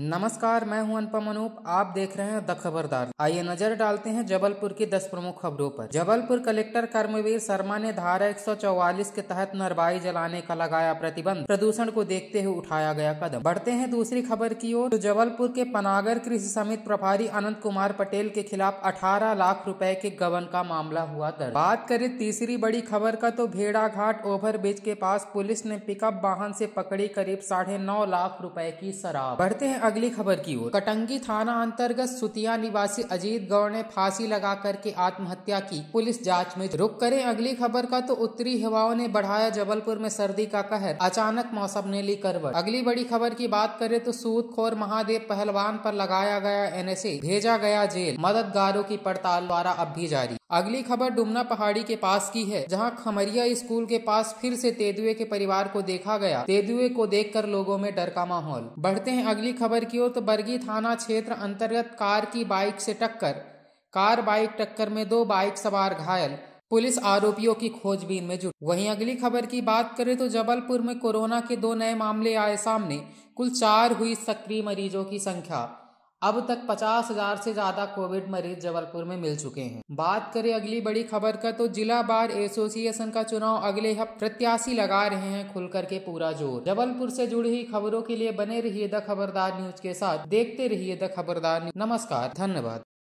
नमस्कार, मैं हूं अनुपम अनूप। आप देख रहे हैं द खबरदार। आइए नजर डालते हैं जबलपुर की 10 प्रमुख खबरों पर। जबलपुर कलेक्टर कर्मवीर शर्मा ने धारा 144 के तहत नरवाई जलाने का लगाया प्रतिबंध। प्रदूषण को देखते हुए उठाया गया कदम। बढ़ते हैं दूसरी खबर की ओर। तो जबलपुर के पनागर कृषि समिति प्रभारी अनंत कुमार पटेल के खिलाफ 18 लाख रुपए के गबन का मामला हुआ दर्ज। बात करें तीसरी बड़ी खबर का, तो भेड़ाघाट ओवरब्रिज के पास पुलिस ने पिकअप वाहन से पकड़ी करीब 9.5 लाख रुपए की शराब। बढ़ते हैं अगली खबर की ओर। कटंगी थाना अंतर्गत सुतिया निवासी अजीत गौड़ ने फांसी लगा करके आत्महत्या की, पुलिस जांच में। रुक करें अगली खबर का, तो उत्तरी हवाओं ने बढ़ाया जबलपुर में सर्दी का कहर, अचानक मौसम ने ली करवट। अगली बड़ी खबर की बात करें तो सूदखोर महादेव पहलवान पर लगाया गया एनएसए, भेजा गया जेल, मददगारों की पड़ताल द्वारा अब भी जारी। अगली खबर डुमना पहाड़ी के पास की है, जहां खमरिया स्कूल के पास फिर से तेंदुए के परिवार को देखा गया। तेंदुए को देखकर लोगों में डर का माहौल। बढ़ते हैं अगली खबर की ओर। तो बरगी थाना क्षेत्र अंतर्गत कार बाइक टक्कर में 2 बाइक सवार घायल, पुलिस आरोपियों की खोजबीन में जुटी। वहीं अगली खबर की बात करें तो जबलपुर में कोरोना के 2 नए मामले आए सामने, कुल 4 हुई सक्रिय मरीजों की संख्या। अब तक 50,000 से ज्यादा कोविड मरीज जबलपुर में मिल चुके हैं। बात करें अगली बड़ी खबर का, तो जिला बार एसोसिएशन का चुनाव अगले हफ्ते, प्रत्याशी लगा रहे हैं खुल करके पूरा जोर। जबलपुर से जुड़ी हुई खबरों के लिए बने रहिए द खबरदार न्यूज के साथ, देखते रहिए द खबरदार न्यूज। नमस्कार, धन्यवाद।